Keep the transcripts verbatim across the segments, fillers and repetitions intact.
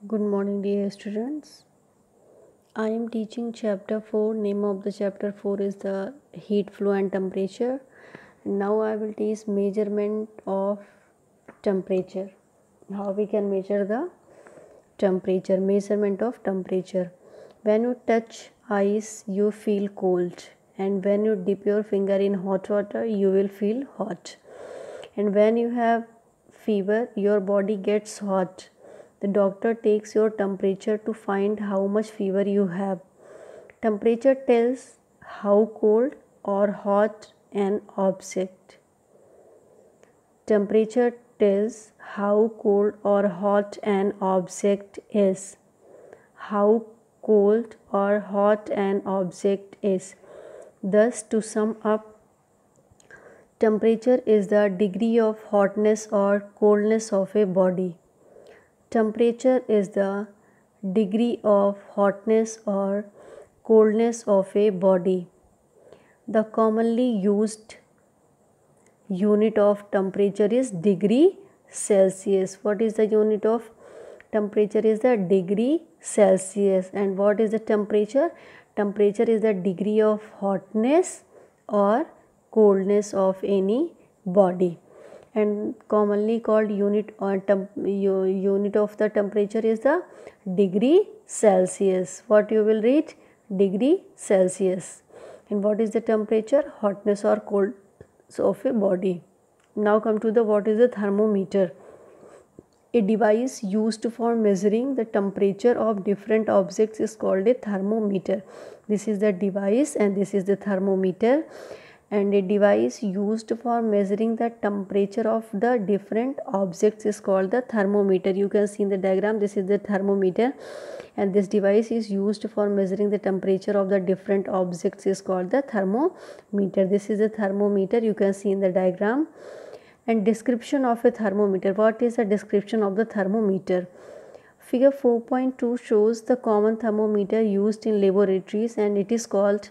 Good morning, dear students. I am teaching chapter four. Name of the chapter four is the heat flow and temperature. Now I will teach measurement of temperature. How we can measure the temperature. Measurement of temperature. When you touch ice, you feel cold, and when you dip your finger in hot water, you will feel hot. And when you have fever, your body gets hot. The doctor takes your temperature to find how much fever you have. Temperature tells how cold or hot an object. Temperature tells how cold or hot an object is. How cold or hot an object is. Thus, to sum up, temperature is the degree of hotness or coldness of a body. Temperature is the degree of hotness or coldness of a body. The commonly used unit of temperature is degree Celsius. What is the unit of temperature? Is the degree Celsius. And what is the temperature? Temperature is the degree of hotness or coldness of any body. And commonly called unit or temp, unit of the temperature is the degree Celsius. What you will read? Degree Celsius. And what is the temperature? Hotness or coldness of a body. Now come to the what is the thermometer. A device used for measuring the temperature of different objects is called a thermometer. This is the device and this is the thermometer. And a device used for measuring the temperature of the different objects is called the thermometer. You can see in the diagram, this is the thermometer, and this device is used for measuring the temperature of the different objects is called the thermometer. This is the thermometer, you can see in the diagram. And description of a thermometer. What is the description of the thermometer? Figure four point two shows the common thermometer used in laboratories, and it is called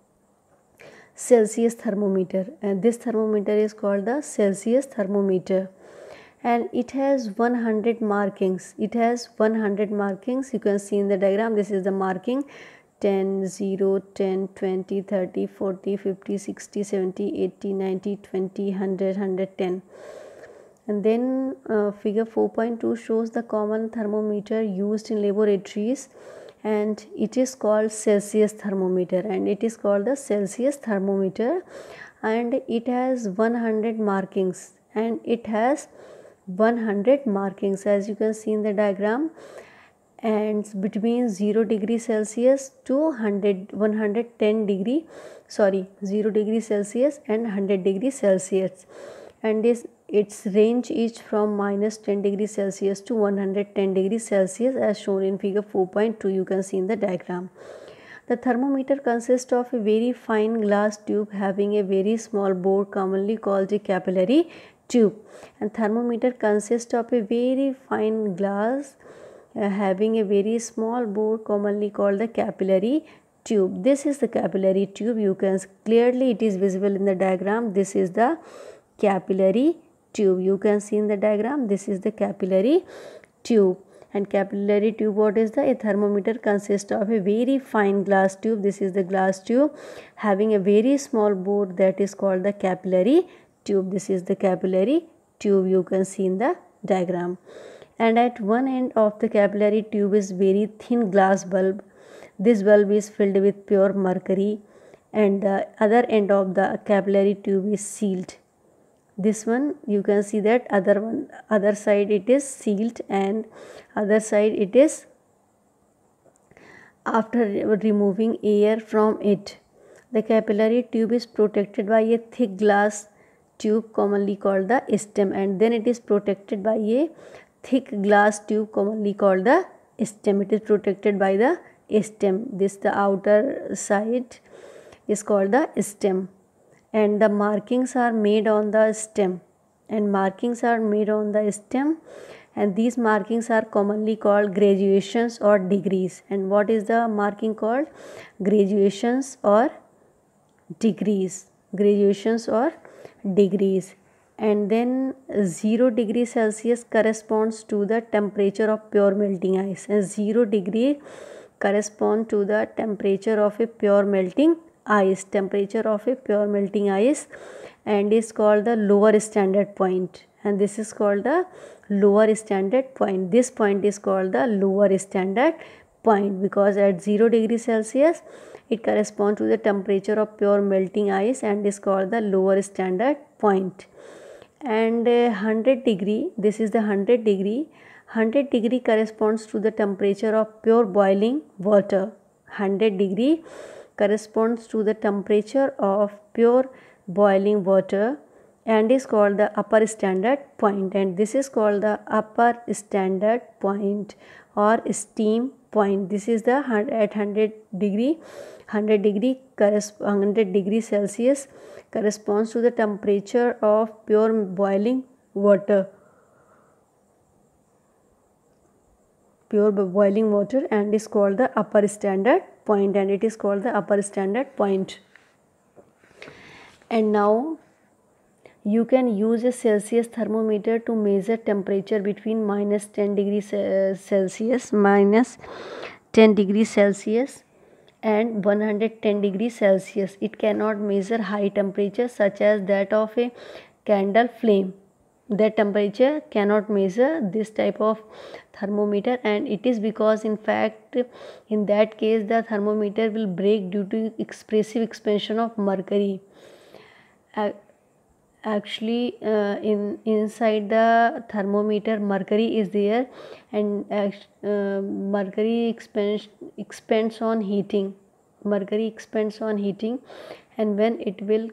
Celsius thermometer, and this thermometer is called the Celsius thermometer, and it has one hundred markings. It has one hundred markings. You can see in the diagram, this is the marking ten, zero, ten, twenty, thirty, forty, fifty, sixty, seventy, eighty, ninety, twenty, one hundred, one hundred ten. And then uh, figure four point two shows the common thermometer used in laboratories, and it is called Celsius thermometer, and it is called the Celsius thermometer, and it has one hundred markings, and it has one hundred markings, as you can see in the diagram, and between zero degree Celsius to one hundred, one hundred ten degree, sorry, zero degree Celsius and one hundred degree Celsius, and this its range is from minus ten degree Celsius to one hundred ten degree Celsius, as shown in figure four point two. You can see in the diagram. The thermometer consists of a very fine glass tube having a very small bore, commonly called a capillary tube. And thermometer consists of a very fine glass uh, having a very small bore, commonly called the capillary tube. This is the capillary tube. You can clearly, it is visible in the diagram. This is the capillary tube. You can see in the diagram, this is the capillary tube. And capillary tube, what is the? A thermometer consists of a very fine glass tube. This is the glass tube having a very small bore, that is called the capillary tube. This is the capillary tube, you can see in the diagram. And at one end of the capillary tube is very thin glass bulb. This bulb is filled with pure mercury, and the other end of the capillary tube is sealed. This one, you can see that other one, other side it is sealed, and other side it is after removing air from it. The capillary tube is protected by a thick glass tube, commonly called the stem, and then it is protected by a thick glass tube, commonly called the stem. It is protected by the stem. This, the outer side is called the stem, and the markings are made on the stem, and markings are made on the stem, and these markings are commonly called graduations or degrees. And what is the marking called? Graduations or degrees. Graduations or degrees. and then zero degree Celsius corresponds to the temperature of pure melting ice, and zero degree correspond to the temperature of a pure melting ice, temperature of a pure melting ice, and is called the lower standard point, and this is called the lower standard point. This point is called the lower standard point because at zero degree Celsius it corresponds to the temperature of pure melting ice and is called the lower standard point. And uh, one hundred degree, this is the one hundred degree, one hundred degree corresponds to the temperature of pure boiling water. one hundred degree corresponds to the temperature of pure boiling water and is called the upper standard point, and this is called the upper standard point or steam point. This is the at one hundred degree, one hundred degree one hundred degree Celsius corresponds to the temperature of pure boiling water, pure boiling water and is called the upper standard point, and it is called the upper standard point. And now you can use a Celsius thermometer to measure temperature between minus ten degrees Celsius, minus ten degrees Celsius and one hundred ten degrees Celsius. It cannot measure high temperature such as that of a candle flame. That temperature cannot measure this type of thermometer, and it is because in fact in that case the thermometer will break due to expressive expansion of mercury. Uh, actually uh, in inside the thermometer mercury is there, and uh, mercury expands expands on heating mercury expands on heating and when it will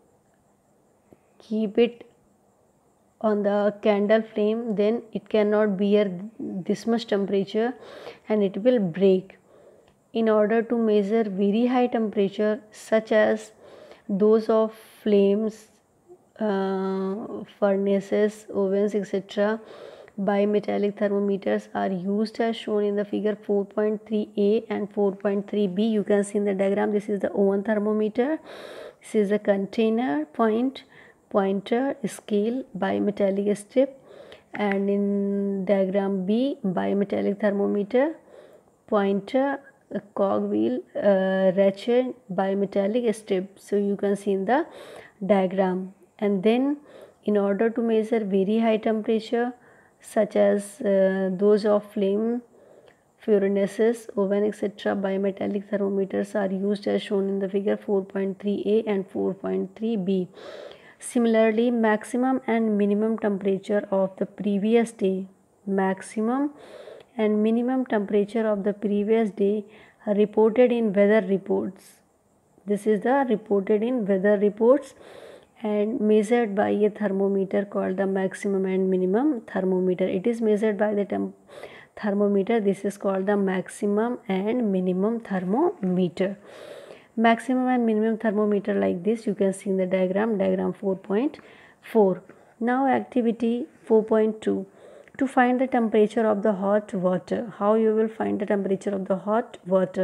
keep it on the candle flame, then it cannot bear this much temperature and it will break. In order to measure very high temperature such as those of flames, Uh, furnaces, ovens, et cetera, bimetallic thermometers are used as shown in the figure four point three A and four point three B. You can see in the diagram, this is the oven thermometer, this is the container, point, pointer, scale, bimetallic strip, and in diagram B, bimetallic thermometer, pointer, cogwheel, uh, ratchet, bimetallic strip. So you can see in the diagram. And then in order to measure very high temperature such as uh, those of flame, furnaces, oven, et cetera, bimetallic thermometers are used as shown in the figure four point three A and four point three B. Similarly, maximum and minimum temperature of the previous day, maximum and minimum temperature of the previous day are reported in weather reports. This is the reported in weather reports and measured by a thermometer called the maximum and minimum thermometer. It is measured by the temp thermometer. This is called the maximum and minimum thermometer. Maximum and minimum thermometer like this you can see in the diagram, diagram four point four. Now activity four point two. To find the temperature of the hot water. How you will find the temperature of the hot water?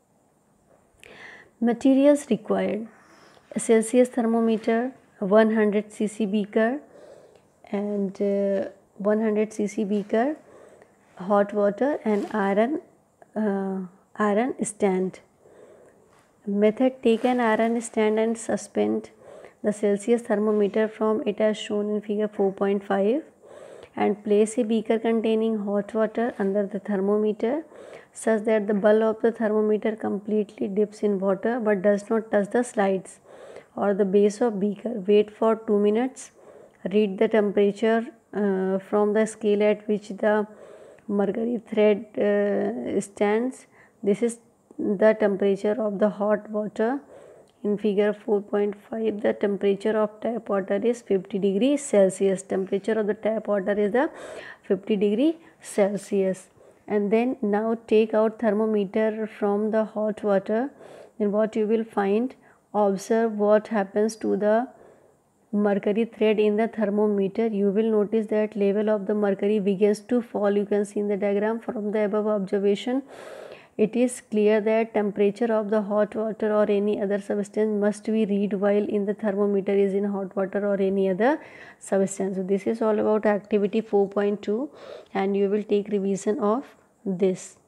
Materials required: a Celsius thermometer, one hundred c c beaker, and uh, one hundred c c beaker, hot water, and iron uh, iron stand. Method: take an iron stand and suspend the Celsius thermometer from it as shown in figure four point five and place a beaker containing hot water under the thermometer such that the bulb of the thermometer completely dips in water but does not touch the slides or the base of beaker. Wait for two minutes. Read the temperature uh, from the scale at which the mercury thread uh, stands. This is the temperature of the hot water. In figure four point five, the temperature of tap water is fifty degrees Celsius. Temperature of the tap water is the fifty degree Celsius. And then now take out thermometer from the hot water. Then what you will find? Observe what happens to the mercury thread in the thermometer. You will notice that level of the mercury begins to fall. You can see in the diagram from the above observation it is clear that temperature of the hot water or any other substance must be read while in the thermometer is in hot water or any other substance. So this is all about activity four point two, and you will take revision of this.